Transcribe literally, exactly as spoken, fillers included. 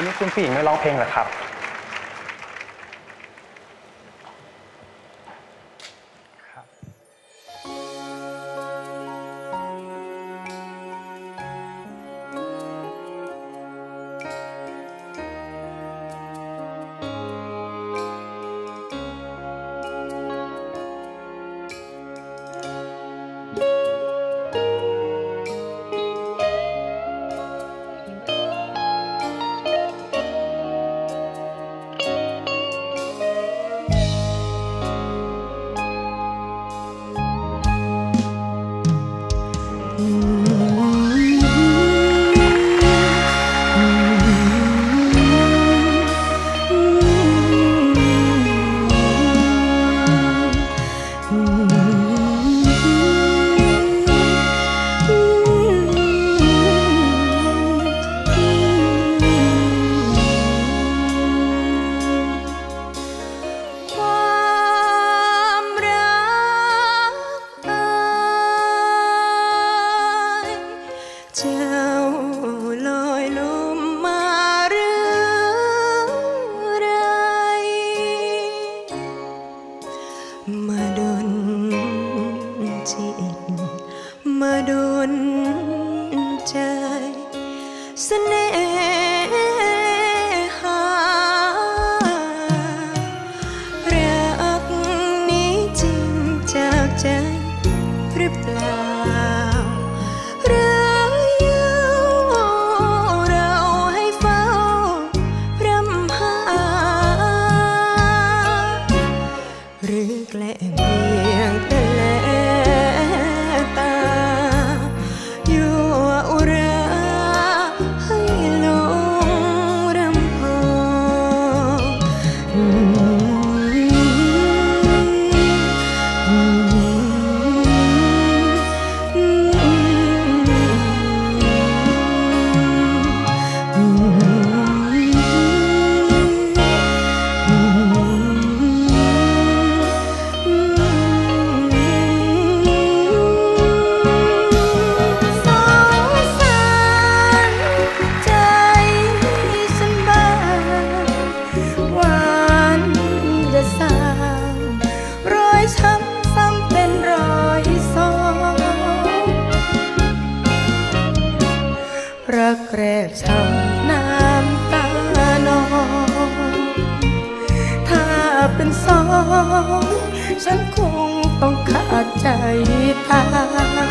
วันนี้คุณผู้หญิงไม่ร้องเพลงเหรอครับมาดนจิตมาดนใจเสน่หารักนี้จริงจากใจหรือเปล่าหรือเราให้เฝ้าพร่ำหาหรือแกล้งเพียงแต่แลตายั่วอุราให้หลงรำพรักแรกช้ำน้ำตานองถ้าเป็นสองฉันคงต้องขาดใจตาย